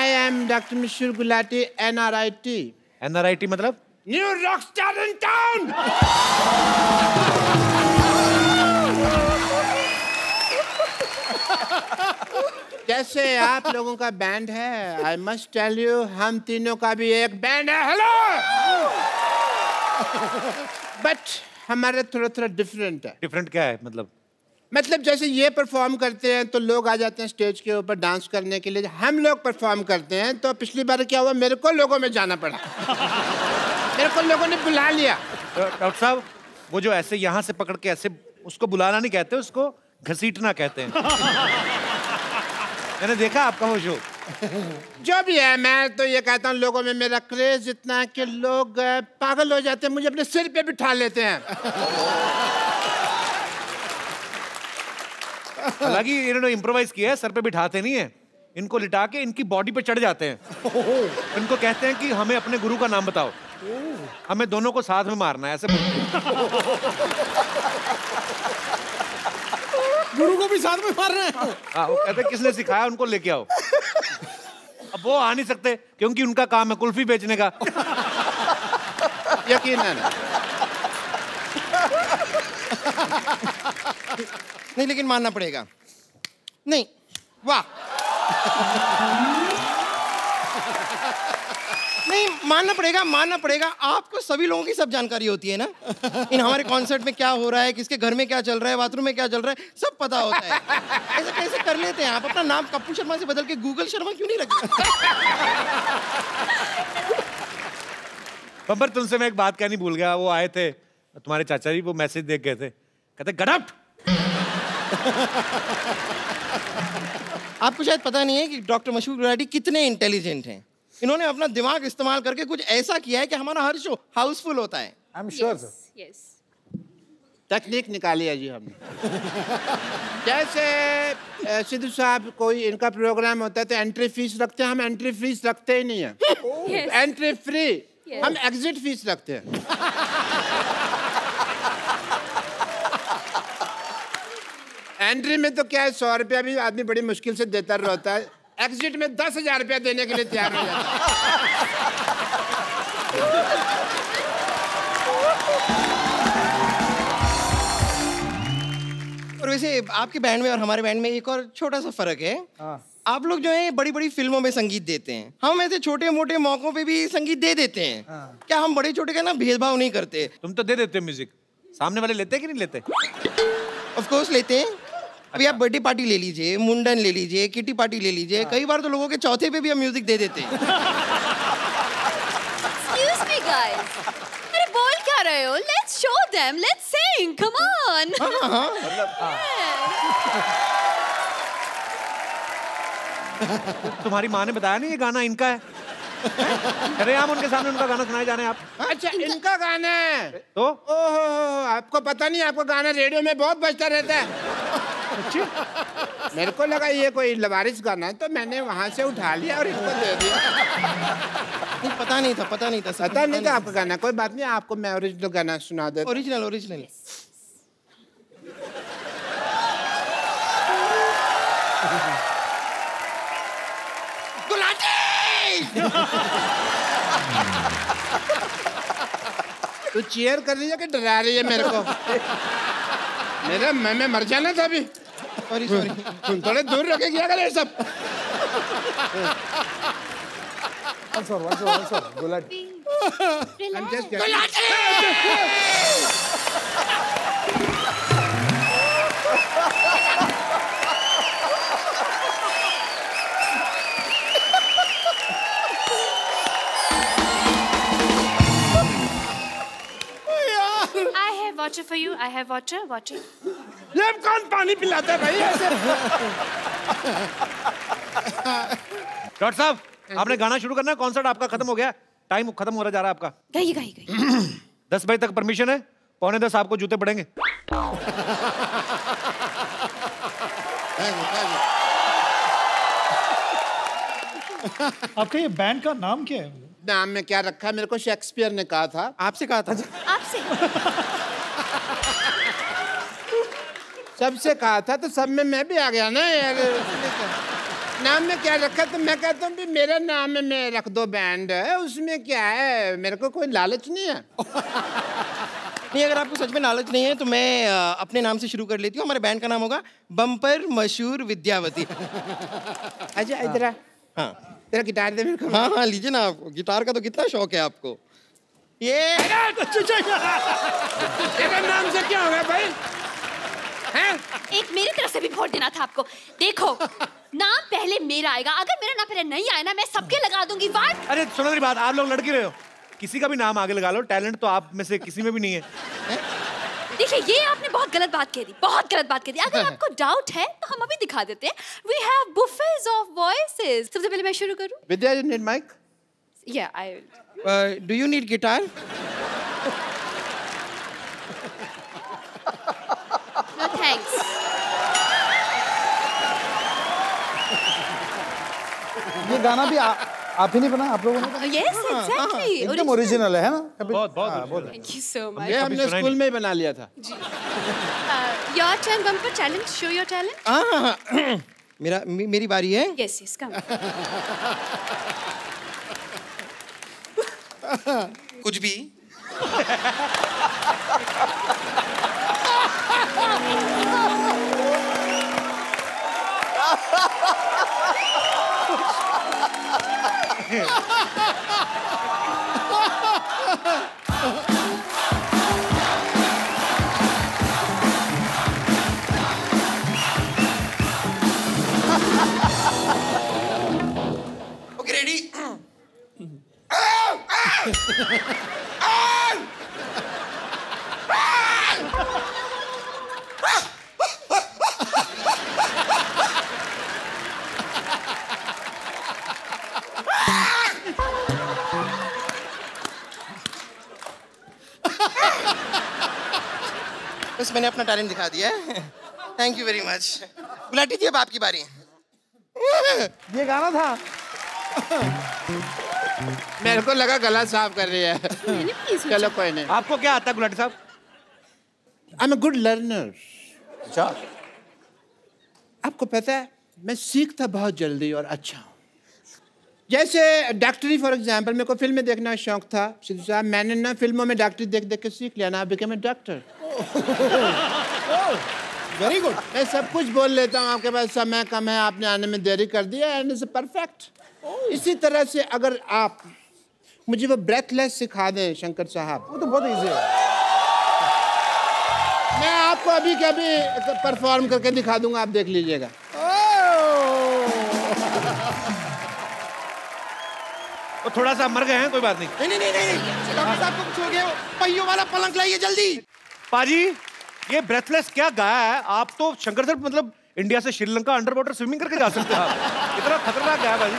I am Dr. Mishur Gulati, NRIT. NRIT मतलब? New rockstar in town. कैसे आप लोगों का बैंड है? I must tell you, हम तीनों का भी एक बैंड है. हेलो. But हमारा थोड़ा डिफरेंट है. डिफरेंट क्या है मतलब? मतलब जैसे ये परफॉर्म करते हैं तो लोग आ जाते हैं स्टेज के ऊपर डांस करने के लिए. हम लोग परफॉर्म करते हैं तो पिछली बार क्या हुआ, मेरे को लोगों में जाना पड़ा. मेरे को लोगों ने बुला लिया. डॉक्टर साहब, वो जो ऐसे यहाँ से पकड़ के ऐसे, उसको बुलाना नहीं कहते, उसको घसीटना कहते हैं. मैंने देखा आपका वो शो. जो भी है, मैं तो ये कहता हूँ लोगों में मेरा क्रेज इतना है कि लोग पागल हो जाते हैं, मुझे अपने सिर पे बिठा लेते हैं. हालांकि इन्होंने इम्प्रोवाइज किया है, सर पे बिठाते नहीं है, इनको लिटा के इनकी बॉडी पे चढ़ जाते हैं. इनको कहते हैं कि हमें अपने गुरु का नाम बताओ, हमें दोनों को साथ में मारना है, ऐसे बोलते हैं. गुरु को भी साथ में मारना है. हाँ, वो कहते हैं किसने सिखाया, उनको लेके आओ. अब वो आ नहीं सकते क्योंकि उनका काम है कुल्फी बेचने का. यकीनन. नहीं, लेकिन मानना पड़ेगा. नहीं, वाह. नहीं, मानना पड़ेगा. आपको सभी लोगों की सब जानकारी होती है ना. इन हमारे कॉन्सर्ट में क्या हो रहा है, किसके घर में क्या चल रहा है, बाथरूम में क्या चल रहा है, सब पता होता है. ऐसा कैसे कर लेते हैं आप? अपना नाम कप्पू शर्मा से बदल के गूगल शर्मा क्यों नहीं रखते? बब्बर, तुमसे मैं एक बात कहनी भूल गया. वो आए थे तुम्हारे चाचा जी, वो मैसेज देख गए थे, कहते गडप. आपको शायद पता नहीं है कि डॉक्टर मशहूर गुलाटी कितने इंटेलिजेंट हैं. इन्होंने अपना दिमाग इस्तेमाल करके कुछ ऐसा किया है कि हमारा हर शो हाउसफुल होता है. I am sure sir. Yes. तकनीक निकाली है जी हमने. जैसे सिद्धू साहब, कोई इनका प्रोग्राम होता है तो एंट्री फीस रखते हैं, हम एंट्री फीस रखते ही नहीं है. Yes. Entry free. Yes. हम एग्जिट फीस रखते हैं. एंट्री में तो क्या है, 100 रुपया भी आदमी बड़ी मुश्किल से देता रहता है. एग्जिट में 10,000 रुपया देने के लिए तैयार हो जाता है. और वैसे आपके बैंड में और हमारे बैंड में एक और छोटा सा फर्क है. आप लोग जो है बड़ी बड़ी फिल्मों में संगीत देते हैं, हम ऐसे छोटे मोटे मौकों पे भी संगीत दे देते हैं. क्या हम बड़े छोटे का ना भेदभाव नहीं करते? तुम तो दे देते हो म्यूजिक, सामने वाले लेते कि नहीं लेते? ऑफ कोर्स लेते हैं. अभी आप बर्थडे पार्टी ले लीजिए, मुंडन ले लीजिए, किटी पार्टी ले लीजिए. कई बार तो लोगों के चौथे पे भी हम म्यूजिक दे देते हैं. Excuse me, guys. अरे बोल क्या रहे हो? Let's show them. Let's sing. Come on. तुम्हारी माँ ने बताया नहीं ये गाना इनका है? अरे आप उनके सामने उनका गाना सुनाए जाने आप. अच्छा, इनका गाना है तो? ओहो, आपको पता नहीं, आपका गाना रेडियो में बहुत बजता रहता है. मेरे को लगा ये कोई लवारिस गाना है तो मैंने वहां से उठा लिया और इनको दे दिया. पता नहीं था. पता नहीं था आपका गाना. कोई बात नहीं, आपको मैं ओरिजिनल गाना सुना देता. ओरिजिनल. तू चीयर कर रही है कि डरा रही है मेरे को? मैं मर जाना था अभी. सॉरी. तुम थोड़े दूर रखेगी अगर ये सब. One sir. Gulati. Water for you. I have water. ये कौन पानी पिलाता है भाई ऐसे? डॉक्टर साहब, आपने गाना शुरू करना है. कॉन्सर्ट आपका खत्म हो गया, टाइम खत्म हो रहा जा रहा है आपका. गई. 10 बजे तक परमिशन है, 9:45 आपको जूते पड़ेंगे. आपके ये बैंड का नाम क्या है? नाम में क्या रखा है, मेरे को शेक्सपियर ने कहा था. आपसे कहा था? आपसे. सबसे कहा था तो सब में मैं भी आ गया ना यार. नाम में क्या रखा? तो मैं कहता हूँ भी मेरा नाम में रख दो बैंड, उसमें क्या है, मेरे को कोई लालच नहीं है। नहीं, अगर आपको सच में लालच नहीं है तो मैं अपने नाम से शुरू कर लेती हूँ। हमारे बैंड का नाम होगा बम्पर मशहूर विद्यावती। अच्छा इधर आ। हाँ, तेरा गिटार दे मेरे को। हाँ हाँ, लीजिए ना। आप गिटार का तो कितना शौक है आपको। ये तेरा नाम से क्या होगा भाई? हैं? एक मेरी तरफ से भी वोट देना था आपको। देखो, नाम पहले मेरा आएगा, अगर मेरा नाम पहले नहीं आया ना, मैं सबके लगा दूंगी वाट। अरे सुनो मेरी बात, आप लोग लड़के रहे हो, किसी का भी नाम आगे लगा लो, टैलेंट तो आप में से किसी में भी नहीं है। देखिए, ये आपने बहुत गलत बात कह दी, बहुत गलत बात कह दी। अगर आपको डाउट है तो हम अभी दिखा देते हैं। We have buffets of voices। सबसे पहले मैं शुरू करूं? Vidya, you need mic? Yeah, I will. Do you need guitar? No thanks। ये गाना भी आप ही नहीं बना, आप लोगों ने? Yes, exactly। एकदम ओरिजिनल है ना? कभी बहुत बहुत Thank you so much। ये हमने स्कूल में ही बना लिया था। Your turn, Bumper challenge। Show your talent। हाँ, मेरी बारी है। Yes, yes, come। कुछ भी। Okay, ready? बस मैंने अपना टैलेंट दिखा दिया है। Thank you very much. Gulati ji, अब आपकी बारी। ये गाना था। मेरे को लगा गला साफ कर रही है। चलो कोई नहीं। आपको क्या आता है गुलाटी साहब? I am a good learner. अच्छा, आपको पता है मैं सीखता बहुत जल्दी और अच्छा हूँ। जैसे डॉक्टरी फॉर एग्जाम्पल, मेरे को फिल्में देखना का शौक था। सिद्धू साहब, मैंने ना फिल्मों में डॉक्टरी देख देख के सीख लिया ना, become a doctor. Very good. मैं सब कुछ बोल लेता हूँ, आपके पास समय कम है, आपने आने में देरी कर दिया, एंड इट्स परफेक्ट। इसी तरह से अगर आप मुझे वो ब्रेथलेस सिखा दें शंकर साहब, वो तो बहुत इजी है। मैं आपको अभी के अभी परफॉर्म करके दिखा दूंगा, आप देख लीजिएगा। वो थोड़ा सा मर गए हैं, कोई बात नहीं। नहीं नहीं नहीं नहीं, डॉक्टर साहब को कुछ हो गया। पहियों वाला पलंग लाइए जल्दी। पाजी, ये ब्रेथलेस क्या गाया है? आप तो शंकर सर मतलब इंडिया से श्रीलंका अंडर वाटर स्विमिंग करके जा सकते हैं आप। इतना खतरनाक गाया पाजी।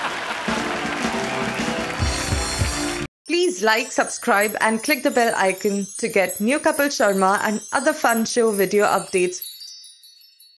Please like, subscribe and click the bell icon to get new Kapil Sharma and other fun show video updates